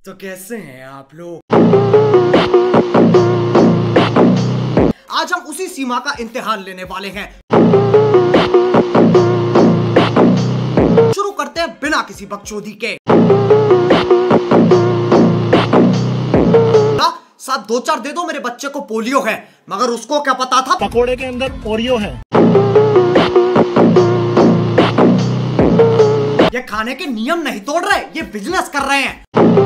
तो कैसे हैं आप लोग? आज हम उसी सीमा का इम्तिहान लेने वाले हैं। शुरू करते हैं बिना किसी बकचोदी के। साथ 2-4 दे दो, मेरे बच्चे को पोलियो है। मगर उसको क्या पता था पकोड़े के अंदर ओरियो है। ये खाने के नियम नहीं तोड़ रहे, ये बिजनेस कर रहे हैं।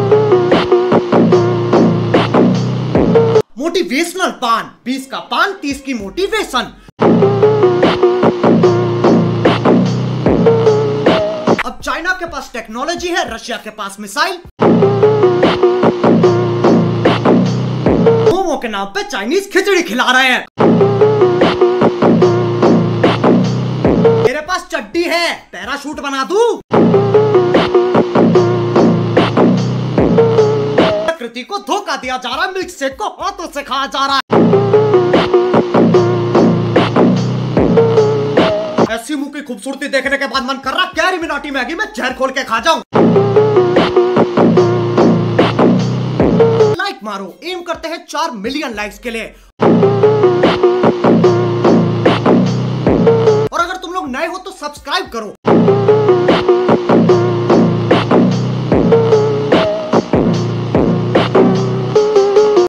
मोटिवेशनल पान, 20 का पान 30 की मोटिवेशन। अब चाइना के पास टेक्नोलॉजी है, रशिया के पास मिसाइल। मोमो के नाम पे चाइनीज खिचड़ी खिला रहे हैं। मेरे पास चड्डी है, पैराशूट बना दूं। प्रकृति को धोखा दिया जा रहा है, मिल्क शेक को हाथों से खाया जा रहा है। ऐसी मुंह की खूबसूरती देखने के बाद मन कर रहा कैरी मिनाटी मैगी में जहर खोल के खा जाऊं। लाइक मारो, एम करते हैं 4 मिलियन लाइक्स के लिए। और अगर तुम लोग नए हो तो सब्सक्राइब करो।